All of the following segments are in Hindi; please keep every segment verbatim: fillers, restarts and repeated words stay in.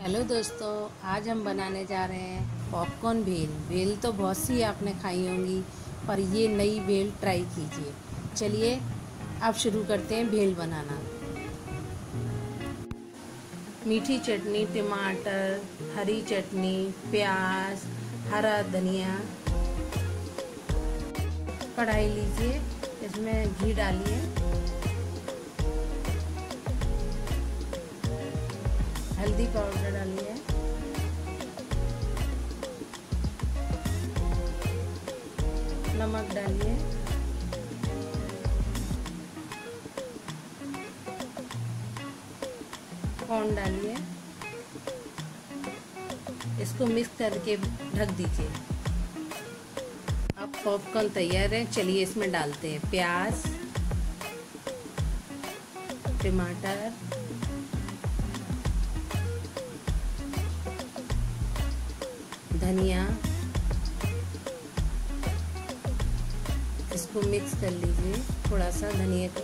हेलो दोस्तों, आज हम बनाने जा रहे हैं पॉपकॉर्न भेल। भेल तो बहुत सी आपने खाई होंगी, पर ये नई भेल ट्राई कीजिए। चलिए अब शुरू करते हैं भेल बनाना। मीठी चटनी, टमाटर, हरी चटनी, प्याज, हरा धनिया। कढ़ाई लीजिए, इसमें घी डालिए, हल्दी पाउडर डालिए, नमक डालिए, कॉर्न डालिए, इसको मिक्स करके ढक दीजिए। अब पॉपकॉर्न तैयार है। चलिए इसमें डालते हैं प्याज, टमाटर, धनिया। इसको मिक्स कर लीजिए थोड़ा सा धनिया को।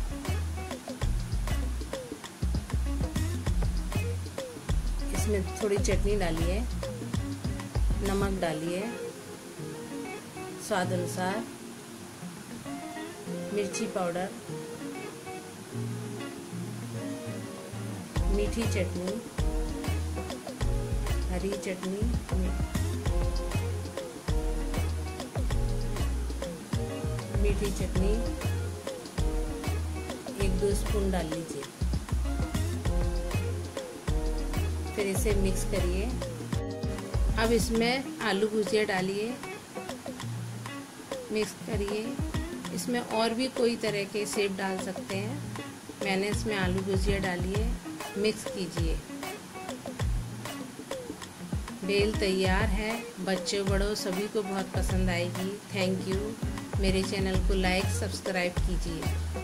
इसमें थोड़ी चटनी डालिए, नमक डालिए स्वाद अनुसार, मिर्ची पाउडर, मीठी चटनी, हरी चटनी, मीठी चटनी एक दो स्पून डाल लीजिए। फिर इसे मिक्स करिए। अब इसमें आलू भुजिया डालिए, मिक्स करिए। इसमें और भी कोई तरह के शेप डाल सकते हैं, मैंने इसमें आलू भुजिया डाली है। मिक्स कीजिए। भेल तैयार है। बच्चों बड़ों सभी को बहुत पसंद आएगी। Thank you. मेरे चैनल को लाइक सब्सक्राइब कीजिए।